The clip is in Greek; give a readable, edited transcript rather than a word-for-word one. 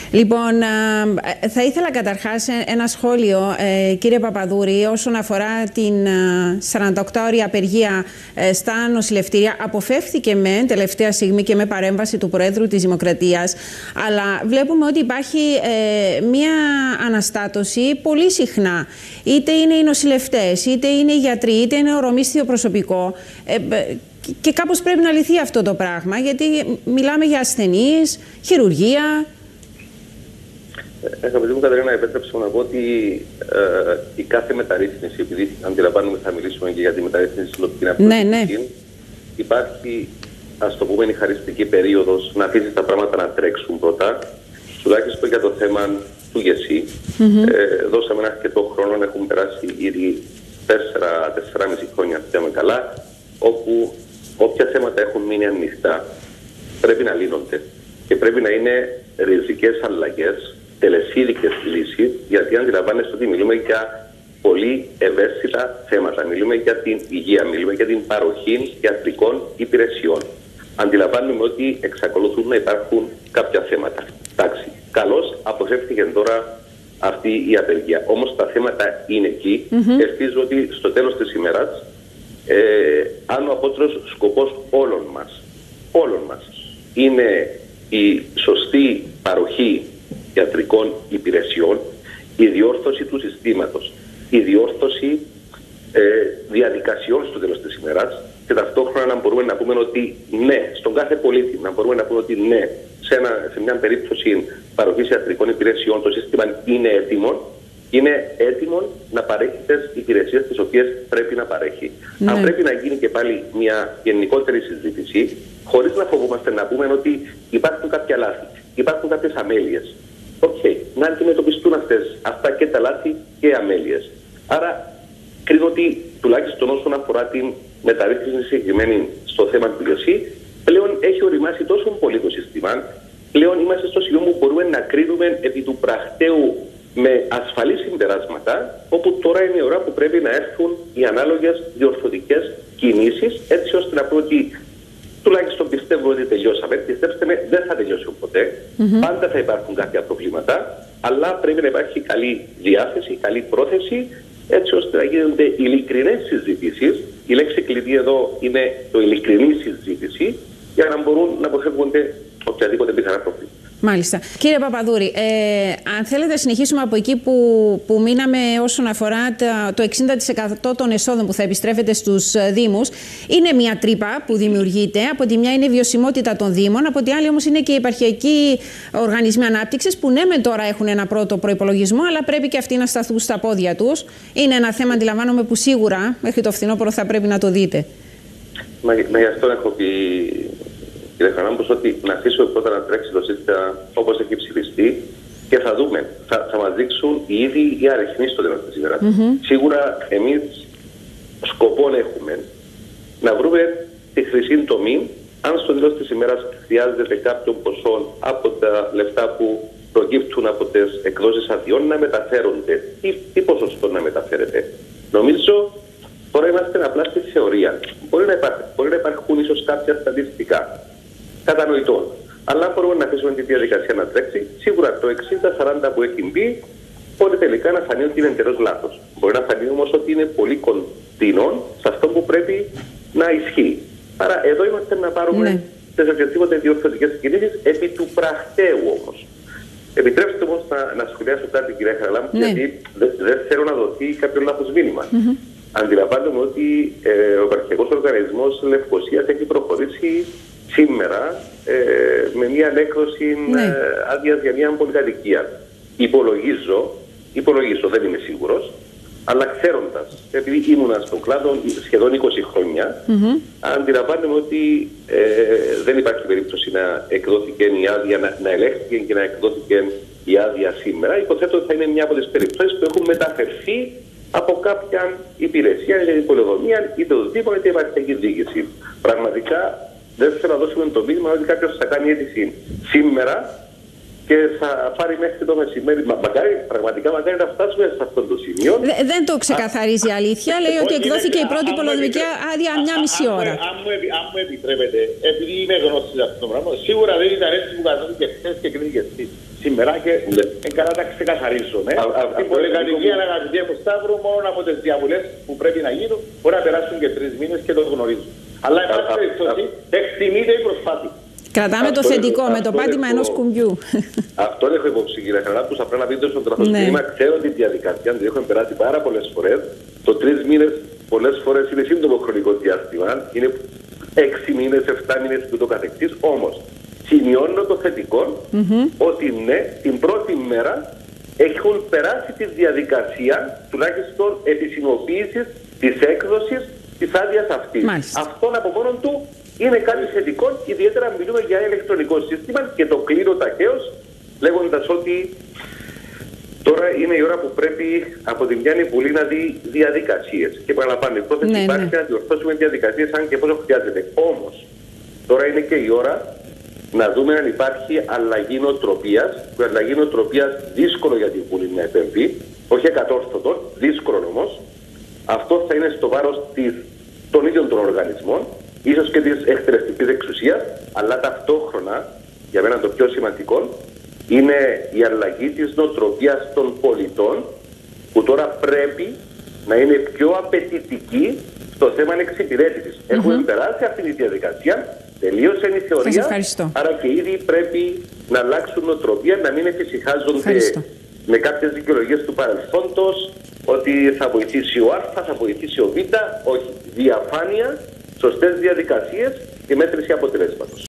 Λοιπόν, θα ήθελα καταρχάς ένα σχόλιο, κύριε Παπαδούρη, όσον αφορά την 48ωρη απεργία στα νοσηλευτήρια. Αποφεύθηκε με τελευταία στιγμή και με παρέμβαση του Προέδρου της Δημοκρατίας, αλλά βλέπουμε ότι υπάρχει μία αναστάτωση πολύ συχνά. Είτε είναι οι νοσηλευτές, είτε είναι οι γιατροί, είτε είναι ορομίσθιο προσωπικό. Και κάπως πρέπει να λυθεί αυτό το πράγμα, γιατί μιλάμε για ασθενείς, χειρουργία. Αγαπητή μου Κατερίνα, επέτρεψε μου να πω ότι η κάθε μεταρρύθμιση, επειδή αντιλαμβάνομαι θα μιλήσουμε και για τη μεταρρύθμιση στην τοπική αυτοδιοίκηση, υπάρχει, ας το πούμε, η χαριστική περίοδος να αφήσει τα πράγματα να τρέξουν πρώτα, τουλάχιστον για το θέμα του ΓΕΣΥ. Δώσαμε ένα αρκετό χρόνο, έχουμε περάσει ήδη 4,5 χρόνια, πιάμε καλά, όπου όποια θέματα έχουν μείνει ανοιχτά πρέπει να λύνονται και πρέπει να είναι ριζικές αλλαγές, τελεσίδικες λύσεις, γιατί αντιλαμβάνεστε ότι μιλούμε για πολύ ευαίσθητα θέματα. Μιλούμε για την υγεία, μιλούμε για την παροχή ιατρικών υπηρεσιών. Αντιλαμβάνουμε ότι εξακολουθούν να υπάρχουν κάποια θέματα. Εντάξει, καλώς αποφεύθηκε τώρα αυτή η απεργία. Όμως τα θέματα είναι εκεί. Ελπίζω ότι στο τέλος της ημέρας, αν ο απότερος σκοπός όλων μας είναι η σωστή παροχή ιατρικών υπηρεσιών, η διόρθωση του συστήματος, η διόρθωση διαδικασιών στο τέλος της ημέρας, και ταυτόχρονα να μπορούμε να πούμε ότι ναι, στον κάθε πολίτη, να μπορούμε να πούμε ότι ναι, σε μια περίπτωση παροχής ιατρικών υπηρεσιών το σύστημα είναι έτοιμο να παρέχει τις υπηρεσίες τις οποίες πρέπει να παρέχει. Αν πρέπει να γίνει και πάλι μια γενικότερη συζήτηση, χωρίς να φοβόμαστε να πούμε ότι υπάρχουν κάποια λάθη, υπάρχουν κάποιες αμέλειες. Να αντιμετωπιστούν αυτά και τα λάθη και οι αμέλειες. Άρα, κρίνω ότι τουλάχιστον όσον αφορά την μεταρρύθμιση συγκεκριμένη στο θέμα του ΓΕΣΥ, πλέον έχει οριμάσει τόσο πολύ το σύστημα, πλέον είμαστε στο σημείο που μπορούμε να κρίνουμε επί του πρακτέου με ασφαλή συμπεράσματα, όπου τώρα είναι η ώρα που πρέπει να έρθουν οι ανάλογες διορθωτικές κινήσεις, έτσι ώστε να πούμε ότι τουλάχιστον πιστεύω ότι τελειώσαμε. Πιστέψτε με, δεν θα τελειώσει ποτέ. Πάντα θα υπάρχουν κάποια προβλήματα, αλλά πρέπει να υπάρχει καλή διάθεση, καλή πρόθεση, έτσι ώστε να γίνονται ειλικρινές συζητήσεις. Η λέξη κλειδί εδώ είναι το ειλικρινή συζήτηση, για να μπορούν να αποφεύγονται οποιαδήποτε πιθανά προβλήματα. Μάλιστα. Κύριε Παπαδούρη, αν θέλετε να συνεχίσουμε από εκεί που μείναμε όσον αφορά το 60% των εσόδων που θα επιστρέφεται στους Δήμους, είναι μια τρύπα που δημιουργείται. Από τη μια είναι η βιωσιμότητα των Δήμων, από τη άλλη όμως είναι και οι επαρχιακοί οργανισμοί ανάπτυξης που ναι μεν τώρα έχουν ένα πρώτο προϋπολογισμό, αλλά πρέπει και αυτοί να σταθούν στα πόδια τους. Είναι ένα θέμα, αντιλαμβάνομαι, που σίγουρα μέχρι το φθινόπωρο θα πρέπει να το δείτε. Μα γι' αυτό έχω πει, κύριε Χαράμπος, ότι να αφήσουμε πρώτα να τρέξει το σύστημα όπως έχει ψηφιστεί και θα δούμε. Θα μας δείξουν οι ίδιοι οι αριθμοί στο τέλος της ημέρας. Σίγουρα εμείς σκοπό έχουμε να βρούμε τη χρυσή τομή, αν στο τέλος της ημέρας χρειάζεται κάποιο ποσό από τα λεφτά που προκύπτουν από τις εκδόσεις αδειών να μεταφέρονται. Τι να μεταφέρεται. Νομίζω τώρα είμαστε απλά στη θεωρία. Μπορεί να υπάρχουν ίσως κάποια στατιστικά. Κατανοητών. Αλλά μπορούμε να αφήσουμε τη διαδικασία να τρέξει. Σίγουρα το 60-40 που έχει μπει, μπορεί τελικά να φανεί ότι είναι εντελώς λάθος. Μπορεί να φανεί όμως ότι είναι πολύ κοντινό σε αυτό που πρέπει να ισχύει. Άρα εδώ είμαστε να πάρουμε τις οποιασδήποτε διορθωτικές κινήσεις επί του πρακτέου όμως. Επιτρέψτε όμως να σχολιάσω κάτι, κυρία Χαραλάμπου, γιατί δεν θέλω να δοθεί κάποιο λάθος μήνυμα. Αντιλαμβάνομαι ότι ο Επαρχιακός Οργανισμός Λευκωσίας έχει προχωρήσει σήμερα με μια ανέκδοση άδειας για μια πολυκατοικία. Υπολογίζω, δεν είμαι σίγουρος, αλλά ξέροντας, επειδή ήμουνα στον κλάδο σχεδόν 20 χρόνια, αντιλαμβάνομαι ότι δεν υπάρχει περίπτωση να εκδόθηκε η άδεια, να ελέγχθηκε και να εκδόθηκε η άδεια σήμερα. Υποθέτω ότι θα είναι μια από τις περιπτώσεις που έχουν μεταφερθεί από κάποια υπηρεσία, είτε την πολεοδομία, είτε το Δήμο, είτε η επαρχιακή διοίκηση. Πραγματικά δεν θέλω να δώσουμε το μήνυμα ότι κάποιος θα κάνει αίτηση σήμερα και θα πάρει μέχρι το μεσημέρι. Πραγματικά μακάρι να φτάσουμε σε αυτό το σημείο. Δεν το ξεκαθαρίζει η αλήθεια. Λέει ότι εκδόθηκε η πρώτη πολεοδομική άδεια μια μισή ώρα. Αν μου επιτρέπετε, επειδή είμαι γνώστης αυτό το πράγμα, σίγουρα δεν ήταν έτσι που καθόταν και χθες και κρίνει και εσείς. σήμερα και καλά τα ξεκαθαρίζω. Αυτή η πολυκατοικία, αγαπητέ μου Σταύρο, μόνο από τις διαβουλές που πρέπει να γίνουν, μπορεί να περάσουν και 3 μήνες και το γνωρίζουν. Αλλά εν πάση περιπτώσει, εκτιμείται η προσπάθεια. Κρατάμε το θετικό με το πάτημα ενός κουμπιού. Αυτό έχω υπόψη, κύριε Χαραλάπου. Απλά να πείτε στον τραπεζικό, ξέρω τη διαδικασία, την έχουμε περάσει πάρα πολλές φορές. Το 3 μήνες πολλές φορές είναι σύντομο χρονικό διάστημα, είναι 6 μήνες, 7 μήνες και το καθεξής. Όμως, σημειώνω το θετικό ότι ναι, την πρώτη μέρα έχουν περάσει τη διαδικασία τουλάχιστον επισημοποίησης της έκδοσης της άδειας αυτής. Αυτόν από μόνο του είναι κάτι θετικό, ιδιαίτερα μιλούμε για ηλεκτρονικό σύστημα και το κλείνω ταχαίως λέγοντας ότι τώρα είναι η ώρα που πρέπει από τη μια Βουλή να δει διαδικασίες. Και παραλαμβάνω, η πρόθεση υπάρχει να διορθώσουμε διαδικασίες αν και πόσο χρειάζεται. Όμως, τώρα είναι και η ώρα να δούμε αν υπάρχει αλλαγή νοοτροπίας. Που η αλλαγή νοοτροπίας δύσκολο για την Βουλή να επεμβεί, όχι εκατόρθωτο, δύσκολο όμως. Αυτό θα είναι στο βάρος των ίδιων των οργανισμών, ίσως και της εκτελεστικής εξουσίας, αλλά ταυτόχρονα, για μένα το πιο σημαντικό, είναι η αλλαγή της νοοτροπίας των πολιτών, που τώρα πρέπει να είναι πιο απαιτητική στο θέμα εξυπηρέτησης. Έχουμε περάσει αυτή τη διαδικασία, τελείωσε η θεωρία, άρα και ήδη πρέπει να αλλάξουν νοοτροπία, να μην εφησυχάζονται με κάποιες δικαιολογίες του παρελθόντος, ότι θα βοηθήσει ο Α, θα βοηθήσει ο Β, όχι. Διαφάνεια, σωστές διαδικασίες και μέτρηση αποτελέσματος.